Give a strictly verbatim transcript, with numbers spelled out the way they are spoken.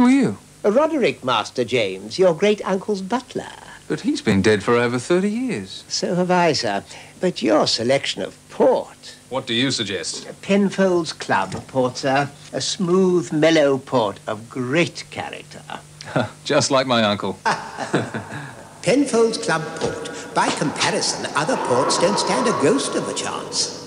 Who are you? Roderick, Master James, your great-uncle's butler. But he's been dead for over thirty years. So have I, sir. But your selection of port... What do you suggest? Penfolds Club port, sir. A smooth, mellow port of great character. Just like my uncle. Penfolds Club port. By comparison, other ports don't stand a ghost of a chance.